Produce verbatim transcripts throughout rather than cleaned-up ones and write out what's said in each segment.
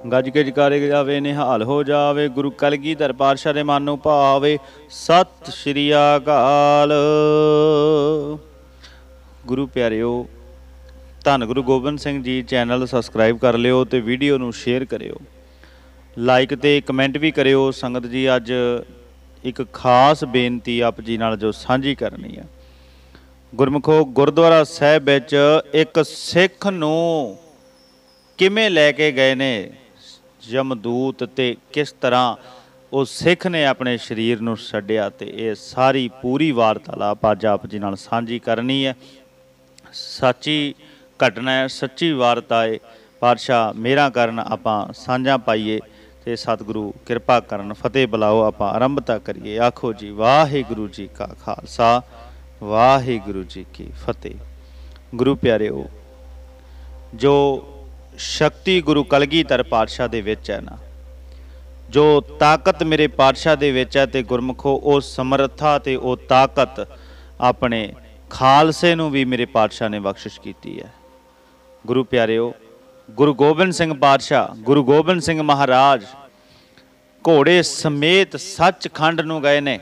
गज के जकारे जावे निहाल हो जावे। गुरु कलगीधर पातशाह दे मन नूं भावे। सत श्री अकाल। गुरु प्यारिओ, धन गुरु गोबिंद सिंह जी चैनल सबसक्राइब कर लिओ ते वीडियो नूं शेयर करिओ, लाइक ते कमेंट भी करिओ। संगत जी, अज एक खास बेनती आप जी नाल जो साझी करनी है। गुरमुखो, गुरुद्वारा साहिब विच एक सिख नूं किवें लैके गए ने जमदूत, ते किस तरह वो सिख ने अपने शरीर नूं छड्डिया, ते ये सारी पूरी वार्तालाप अज आप जी नाल साझी करनी है। सच्ची घटना है, सच्ची वार्ता है। पातशाह मेहरां करन आपां साझा पाईए ते सतगुरु किरपा करन। फतेह बुलाओ, आपां आरंभता करिए। आखो जी वाहिगुरू जी का खालसा, वाहिगुरू जी की फतेह। गुरु प्यारिओ, जो शक्ति गुरु कलगीधर पातशाह दे विच है ना, जो ताकत मेरे पातशाह दे विच है, ते गुरमुखो वो समर्था ते वो ताकत अपने खालसे नूं भी मेरे पातशाह ने बख्शिश कीती है। गुरु प्यारिओ, गुरु गोबिंद सिंह पातशाह, गुरु गोबिंद सिंह महाराज घोड़े समेत सचखंड नूं गए ने,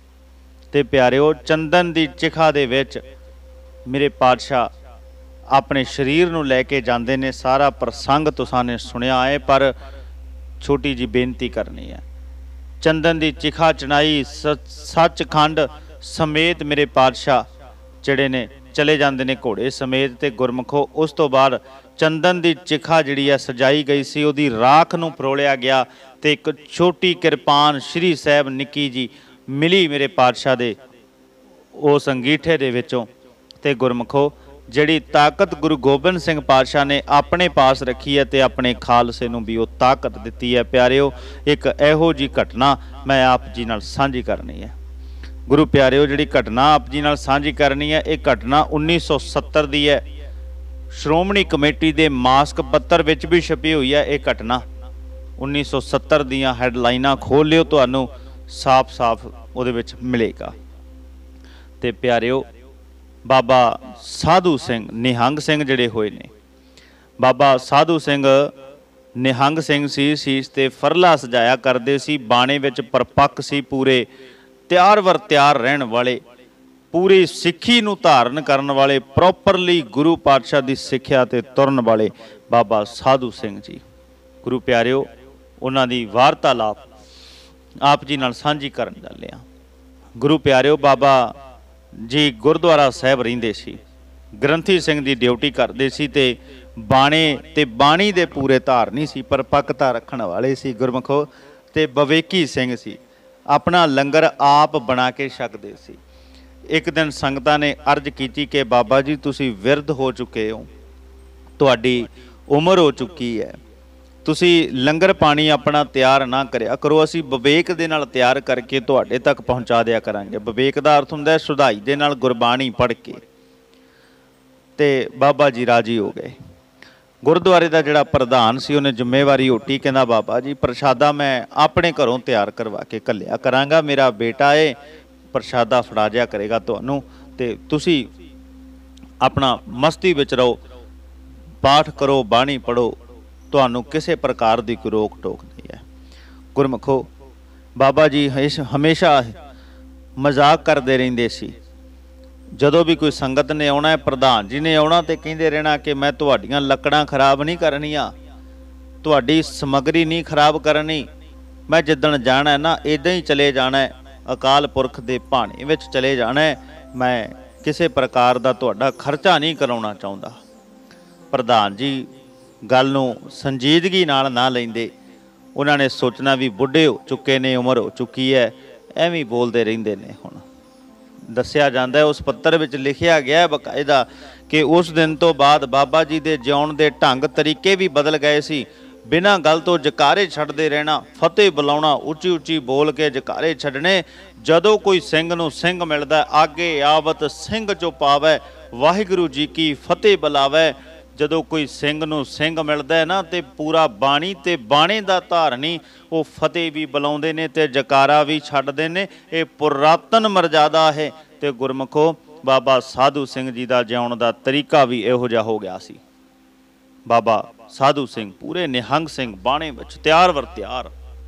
ते प्यारिओ चंदन दी चिखा दे विच मेरे पातशाह अपने शरीर नूं लैके जांदे ने। सारा प्रसंग तुसां ने सुनिया है, पर छोटी जी बेनती करनी है। चंदन दी चिखा चढ़ाई सचखंड समेत मेरे पातशाह जिहड़े ने चले जांदे ने घोड़े समेत। ते गुरमुखो, उस तो बाद चंदन दी चिखा जिहड़ी है सजाई गई सी, उहदी राख नूं फरोलिया गया, ते एक छोटी किरपान श्री साहिब निक्की जी मिली मेरे पातशाह दे उस अंगीठे दे विचों। ते गुरमुखो, जिहड़ी ताकत गुरु गोबिंद सिंह पातशाह ने अपने पास रखी है, ते अपने खालसे नूं भी वो ताकत दिती है। प्यारिओ, एक इहो जी घटना मैं आप जी नाल साझी करनी है। गुरु प्यारिओ, जिहड़ी घटना आप जी नाल साझी करनी है, एक घटना उन्नीस सौ सत्तर दी है। श्रोमणी कमेटी दे मास्क पत्तर विच भी छपी हुई है। एक घटना उन्नीस सौ सत्तर दियां हैडलाइनां खोल लिओ, तुहानूं साफ साफ उहदे विच मिलेगा। ते प्यारिओ, बाबा साधु सिंह निहंग सिंह जिहड़े होए ने, बाबा साधु सिंह निहंग सिंह सी सीस ते फरला सजाया करदे सी। बाणे विच परपक्क सी, पूरे ਤਿਆਰ ਵਰ ਤਿਆਰ रहण वाले, पूरी सिक्खी नूं धारण करन वाले, प्रॉपरली गुरु पातशाह की सिक्ख्या ते तुरन वाले बाबा साधु सिंह जी। गुरु प्यारिओ, उन्हां दी वार्तालाप आप जी नाल साझी करन लगे हां। गुरु प्यारिओ, बाबा जी गुरुद्वारा साहिब रहिंदे सी, ग्रंथी सिंह की ड्यूटी करते सी, ते बाणे ते बाणी दे पूरे धारनी सी, परपक्कता रखण वाले सी। गुरमुखो, ते बवेकी सिंह सी, अपना लंगर आप बना के छकदे सी। एक दिन संगतां ने अर्ज की कि बाबा जी तुसी विरध हो चुके हो, तुहाडी उम्र हो चुकी है, तुसी लंगर पानी अपना तैयार ना करिया करो, असी विवेक दे नाल तैयार करके तुहाडे तक पहुँचा दिया करांगे। विवेक दा अर्थ हुंदा है सुधाई दे नाल गुरबाणी पढ़ के। ते बाबा जी राजी हो गए। गुरुद्वारे का जिहड़ा प्रधान सी उन्हें जिम्मेवारी ओटी, कहना बाबा जी प्रशादा मैं अपने घरों तैयार करवा के घल्लिया करांगा, मेरा बेटा है, प्रशादा फड़ा जिया करेगा तुहानूं, ते तुसी अपना मस्ती विच रहो, पाठ करो, बाणी पढ़ो, तुहानूं किसी प्रकार की कोई रोक टोक नहीं है। गुरमुखो, बाबा जी हमेशा मजाक करते रहिंदे सी। जदों भी कोई संगत ने आना है, प्रधान जी ने आना, तो कहिंदे रहना कि मैं तुहाड़ियां लकड़ां खराब नहीं करनियां, तुहाड़ी समगरी नहीं खराब करनी, मैं जिद्दण जाना है ना इदां ही चले जाना है, अकाल पुरख दे भाणे विच चले जाना है, मैं किसी प्रकार का तुहाडा खर्चा नहीं कराउणा चाहुंदा। प्रधान जी गल नूं संजीदगी नाल ना लैंदे, उन्हां ने सोचना भी बुढ़े हो चुके ने, उम्र हो चुकी है, एवें बोलते रहिंदे ने। हुण दस्सिया जाता है, उस पत्तर विच लिखिया गया है बकायदा कि उस दिन तो बाद बाबा जी दे जिउण दे ढंग तरीके भी बदल गए सी। बिना गल तो जकारे छड्डदे रहना, फतेह बुलाउणा, उची उची बोल के जकारे छड्डने। जदों कोई सिंह नूं सिंह मिलदा, आगे आवत सिंह चो पावै, वाहिगुरू जी की फतेह बुलावै। जदों कोई सिंह नूं सिंह मिलदा है ना, तो पूरा बाणी ते बाणे दा धारनी वो फतेह भी बुलाउंदे ने ते जकारा भी छड्डदे ने। ये पुरातन मर्यादा है। ते गुरमुखो, बाबा साधु सिंह जी का जिउण का तरीका भी इहो जिहा हो गया सी। बाबा साधु सिंह पूरे निहंग सिंह बाणे विच तैयार वर तैयार।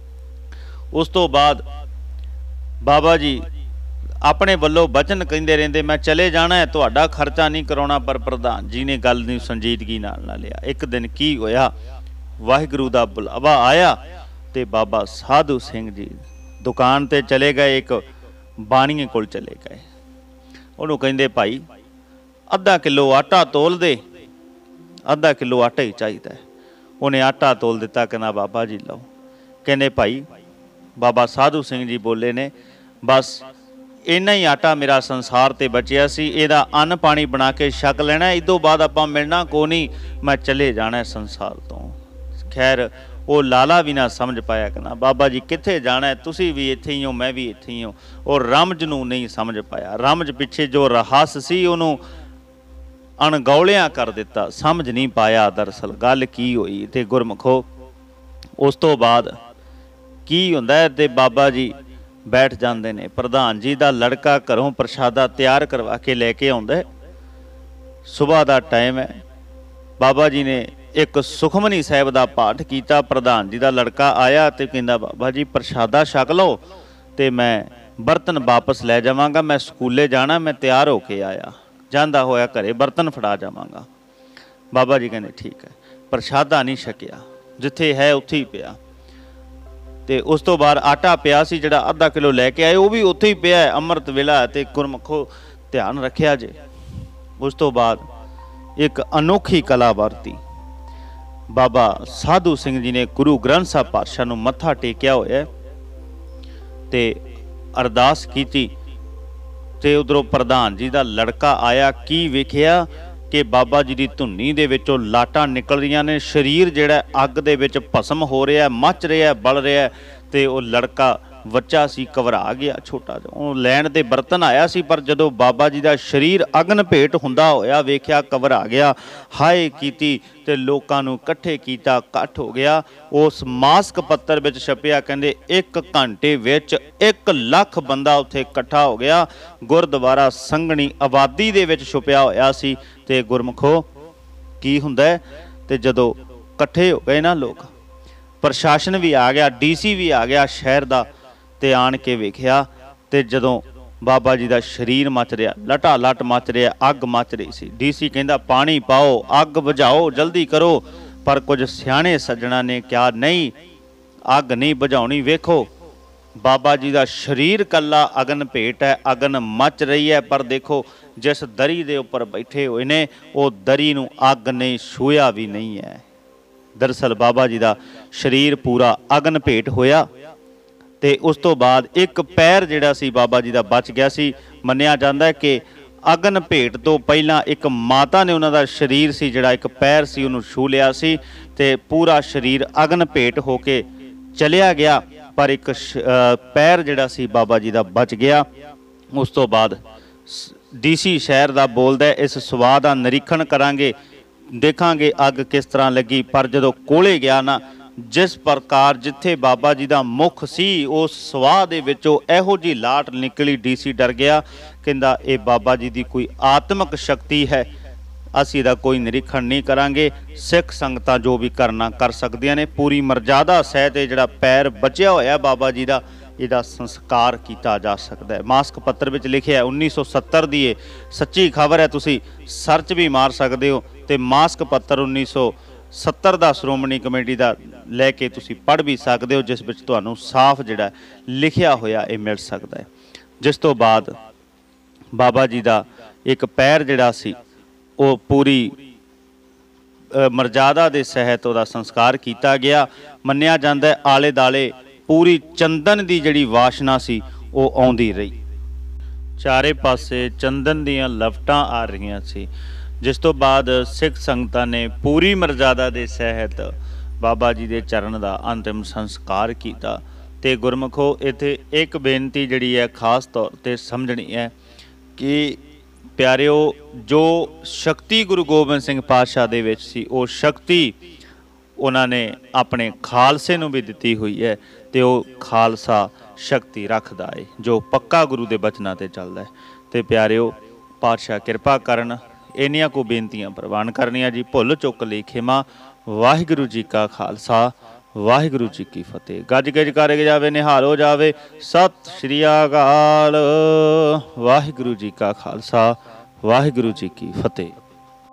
उस तो बाद बाबा जी अपने वल्लों बचन कहते रहते, मैं चले जाना है, तुहाडा खर्चा नहीं कराउणा। पर प्रधान जी ने गल नूं संजीदगी नाल ना लिया। एक दिन की होया, वाहिगुरू दा बुलावा आया ते बाबा साधु सिंह जी दुकान ते चले गए, एक बाणीए कोल चले गए। उन्होंने कहते भाई अद्धा किलो आटा तोल दे, अद्धा किलो आटा ही चाहिए। उन्हें आटा तोल दिता, कहना बाबा जी लो। कहने भाई बाबा साधु सिंह जी बोले ने, बस इन्ना ही आटा मेरा संसार ते बचिया सी, इहदा अन्न पानी बना के छक लेना, इदों बाद आपां मिलना को नहीं, मैं चले जाना है संसार तो। खैर वो लाला भी ना समझ पाया, कहना बाबा जी कित्थे जाना है, तुसी भी इत्थे ही हो, मैं भी इत्थे ही हो। और रमज नूं नहीं समझ पाया। रमज पिछे जो रहस सी उहनूं अणगौलिया कर दिता, समझ नहीं पाया दरअसल गल की होई। ते गुरमुखो उस तो बाद की हुंदा है, ते बाबा जी बैठ जाते हैं। प्रधान जी का लड़का घरों प्रशादा तैयार करवा के लैके आउंदा है। सुबह का टाइम है, बाबा जी ने एक सुखमनी साहिब का पाठ किया। प्रधान जी का लड़का आया तो कहंदा बाबा जी प्रशादा छक लो तो मैं बर्तन वापस लै जावांगा, मैं स्कूले जाना, मैं तैयार होके आया, जांदा होया घरे बर्तन फड़ा जावांगा। बाबा जी कहने ठीक है। प्रशादा नहीं छकिया, जिथे है उत्थे ही पिया। तो उस तो बाद आटा पिया सी जिहड़ा अद्धा किलो लैके आए, वो भी उत्थे ही पिया है। अमृत वेला है, तो गुरमुखो ध्यान रखिया जे। उस तो बाद एक अनोखी कला वरती। बाबा साधु सिंह जी ने गुरु ग्रंथ साहब पातशाह नूं मत्था टेकिया होया ते अरदास कीती। ते उधरों प्रधान जी का लड़का आया, की वेखिया कि बाबा जी की धुन्नी दे विचों लाटां निकल रही ने, शरीर जिहड़ा अग दे विच भस्म हो रहा, मच रहा, बल रहा। ते वो लड़का बच्चा सी, घबरा गया छोटा जिहा। वो लैण ते बर्तन आया सी, पर जदों बाबा जी का शरीर अगन भेट हुंदा होया वेख्या, घबरा गया, हाय कीती ते लोकां नूं इकट्ठे कीता, इकट्ठ हो गया। उस मास्क पत्तर विच छपिया, कहंदे एक घंटे विच एक लख बंदा उत्थे इकट्ठा हो गया। गुरद्वारा संघनी आबादी दे विच छुपिया होया सी। ते गुरमुखो की हुंदा है, ते जदों इकट्ठे हो गए ना लोग, प्रशासन भी आ गया, डी सी भी आ गया शहर का, ते आण के वेखिया ते जदों बाबा जी का शरीर मच रहा, लटा लट मच रहा, अग मच रही सी। डी सी कहंदा पानी पाओ, अग बुझाओ, जल्दी करो। पर कुछ सियाणे सज्जणा ने कहा नहीं, अग नहीं बुझाउणी। वेखो बाबा जी का शरीर कला अगन भेट है, अगन मच रही है, पर देखो जिस दरी दे उपर बैठे हुए ने वो दरी नूं अग ने छूया भी नहीं है। दरअसल बाबा जी का शरीर पूरा अगन भेट होया। ते उस तो बाद एक पैर जिहड़ा सी बाबा जी का बच गया सी। मन्निया जाता है कि अगन भेट तो पहला एक माता ने उन्होंने शरीर सी जिहड़ा एक पैर सी उन्होंने छू लिया सी, ते पूरा शरीर अगन भेट होके चलिया गया, पर एक पैर जिहड़ा सी बाबा जी का बच गया। उस तो बाद डी सी शहर का बोलदा, इस सुवाह का निरीक्षण करांगे, देखांगे अग किस तरह लगी। पर जदों कोले गया ना, जिस प्रकार जिथे बाबा जी का मुख सी उस सुवाह दे विचों इहो जी लाट निकली, डी सी डर गया। कहंदा ये बाबा जी की कोई आत्मक शक्ति है, असीं इहदा कोई निरीक्षण नहीं करांगे। सिख संगतां जो भी करना कर सकदियां ने। पूरी मर्यादा सहित जिहड़ा पैर बचिया होया बाबा जी का, इहदा संस्कार किया जा सकता है। मास्क पत्र विच लिखिया उन्नीस सौ सत्तर की सच्ची खबर है, तुसीं सर्च भी मार सकते हो। तो मास्क पत्र उन्नीस सौ सत्तर का श्रोमणी कमेटी का लैके तुसीं पढ़ भी सकते हो, जिस विच तुहानूं साफ जिहड़ा लिखिया होया ये मिल सकता है। जिस तो बाद बाबा जी का एक पैर जिहड़ा सी वो पूरी मर्यादा के सहित उहदा संस्कार किया गया। मन्निया जाता है आले दाले पूरी चंदन की जिहड़ी वाशना सी वो आउंदी रही, चारे पासे चंदन दीयां लपटां आ रहीआं सी। जिस तो बाद सिख संगतां ने पूरी मर्यादा के सहित बाबा जी के चरण का अंतिम संस्कार किया। ते गुरमुखो इत्थे एक बेनती जिहड़ी है खास तौर पर समझनी है कि प्यारिओ, जो शक्ति गुरु गोबिंद सिंह पातशाह दे विच सी वो शक्ति उन्होंने अपने खालसे नूं भी दिती हुई है, तो वो खालसा शक्ति रखदा है जो पक्का गुरु के बचनां ते चलदा है। तो प्यारिओ पातशाह किरपा करन। इन्नियां को बेनतियां प्रवान करनियां जी। भुल चुक लई खिमा। ਵਾਹਿਗੁਰੂ ਜੀ ਕਾ ਖਾਲਸਾ ਵਾਹਿਗੁਰੂ ਜੀ ਕੀ ਫਤਿਹ। ਗੱਜ ਗੱਜ ਕਰ ਜਾਵੇ, ਨਿਹਾਲ ਹੋ ਜਾਵੇ। ਸਤਿ ਸ਼੍ਰੀ ਅਕਾਲ। ਵਾਹਿਗੁਰੂ ਜੀ ਕਾ ਖਾਲਸਾ ਵਾਹਿਗੁਰੂ ਜੀ ਕੀ ਫਤਿਹ।